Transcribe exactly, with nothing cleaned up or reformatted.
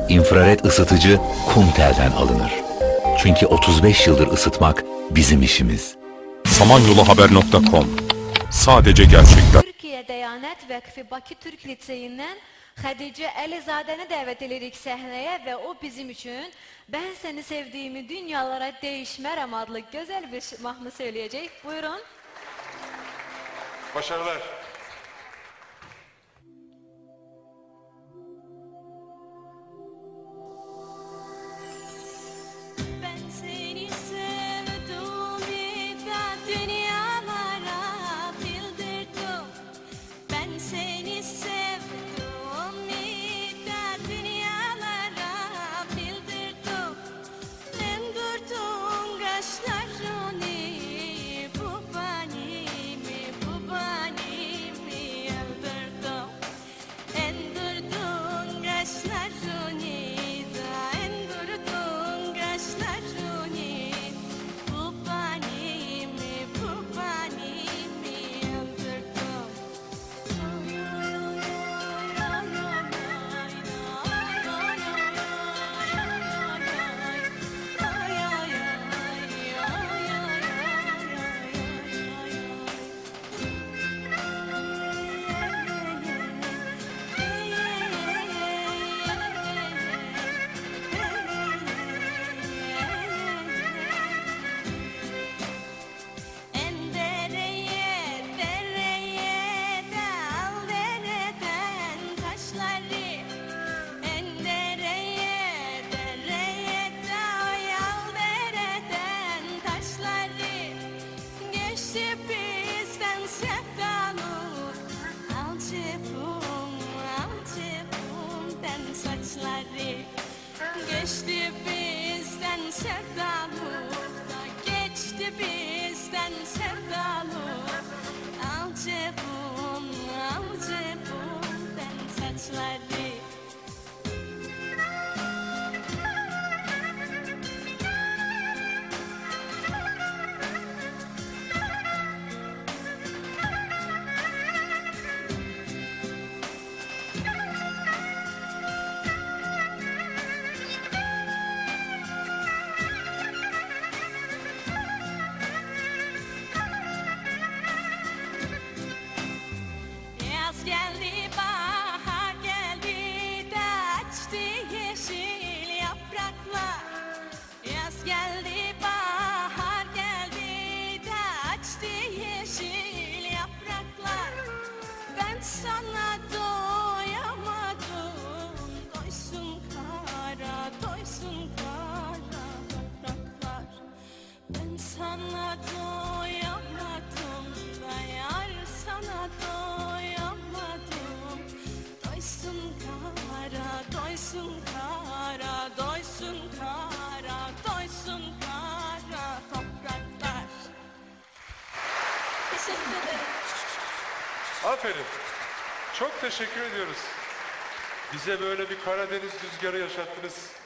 infrared ısıtıcı Kumtel'den alınır. Çünkü otuz beş yıldır ısıtmak bizim işimiz. samanyoluhaber nokta com. Sadece gerçekler. Türkiye Diyanet Vakfı Bakı Türk Liseyinden Hadice Əlizadəni dəvət edirik səhnəyə və o bizim üçün "Ben seni sevdiğimi dünyalara değişmərəm" adlı güzel bir mahnı söyleyecek. Buyurun. Başarılar. Geçti bizden sevdalık da geçti bizden sevdalık. Al cebum, al cebumden saçları. Geldi bahar geldi de açtı yeşil yapraklar. Yaz geldi bahar geldi de açtı yeşil yapraklar. Ben sana doyamadım, doysun kara, doysun kara topraklar. Ben sana doyamadım da yar sana doyamadım. Doysun kara, doysun kara, doysun kara, doysun kara topraklar. Teşekkür ederim. Aferin. Çok teşekkür ediyoruz. Bize böyle bir Karadeniz rüzgarı yaşattınız.